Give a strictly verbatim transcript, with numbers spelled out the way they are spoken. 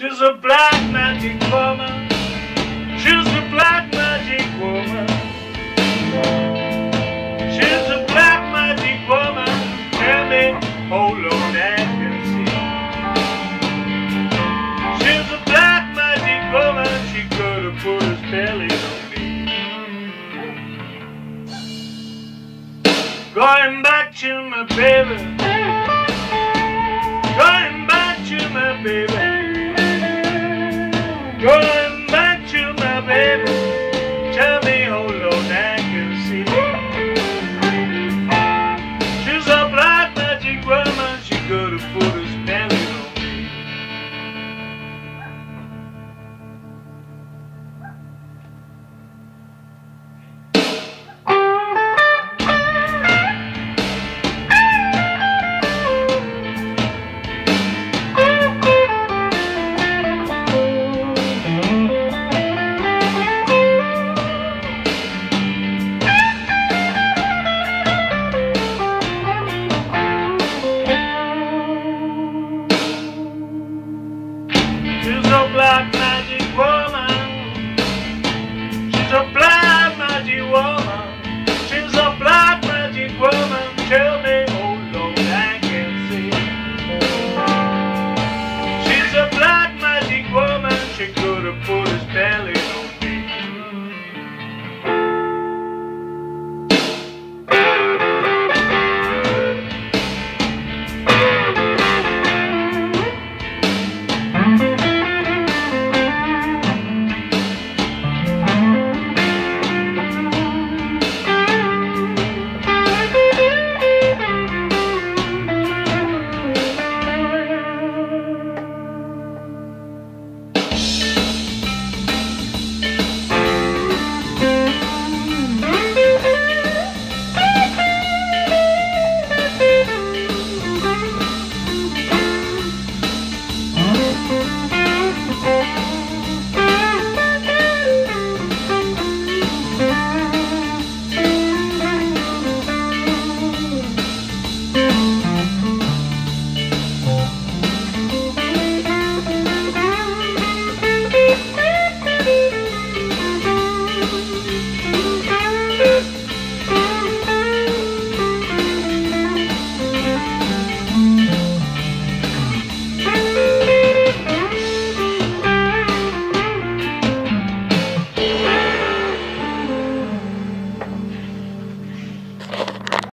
She's a black magic woman. She's a black magic woman. She's a black magic woman. Tell me, oh Lord, I can see. She's a black magic woman. She could have put a spell on me. Going back to my baby. Going back to my baby. Going back to my baby. Tell me, oh Lord, I can see. She's a black magic woman. She could have put a spell on me. She's a black magic